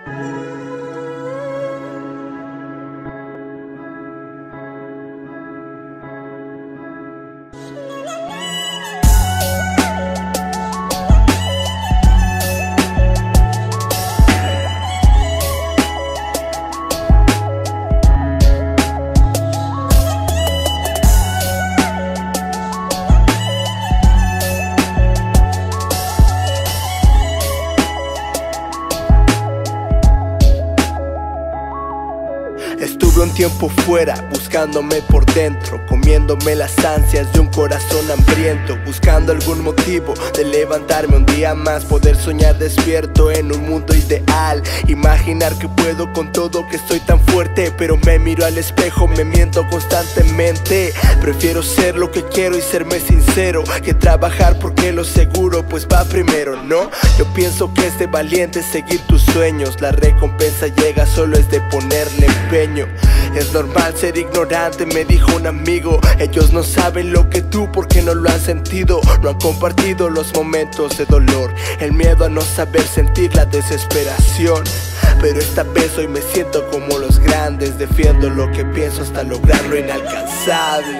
Estuve un tiempo fuera, buscándome por dentro, comiéndome las ansias de un corazón hambriento, buscando algún motivo de levantarme un día más, poder soñar despierto en un mundo ideal, imaginar que puedo con todo, que soy tan fuerte, pero me miro al espejo, me miento constantemente. Prefiero ser lo que quiero y serme sincero, que trabajar porque lo seguro pues va primero, ¿no? Yo pienso que es de valiente seguir tus sueños, la recompensa llega, solo es de ponerle empeño. Es normal ser ignorante, me dijo un amigo. Ellos no saben lo que tú porque no lo han sentido, no han compartido los momentos de dolor, el miedo a no saber sentir la desesperación. Pero esta vez hoy me siento como los grandes, defiendo lo que pienso hasta lograr lo inalcanzable.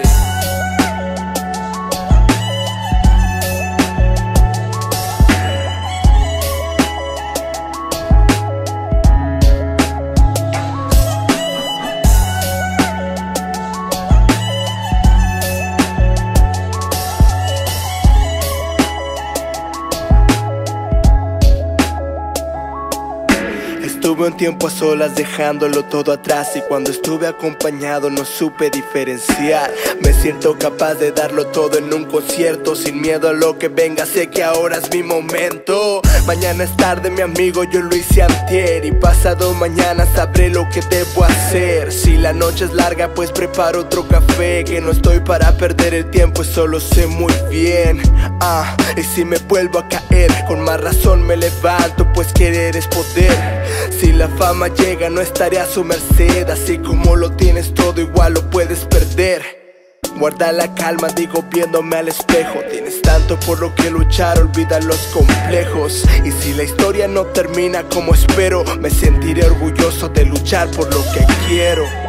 Estuve un tiempo a solas dejándolo todo atrás, y cuando estuve acompañado no supe diferenciar. Me siento capaz de darlo todo en un concierto, sin miedo a lo que venga, sé que ahora es mi momento. Mañana es tarde, mi amigo, yo lo hice antier, y pasado mañana sabré lo que debo hacer. Si la noche es larga pues preparo otro café, que no estoy para perder el tiempo, eso lo sé muy bien. Y si me vuelvo a caer, con más razón me levanto, pues querer es poder. Si la fama llega no estaré a su merced, así como lo tienes todo igual lo puedes perder. Guarda la calma, digo viéndome al espejo, tienes tanto por lo que luchar, olvida los complejos. Y si la historia no termina como espero, me sentiré orgulloso de luchar por lo que quiero.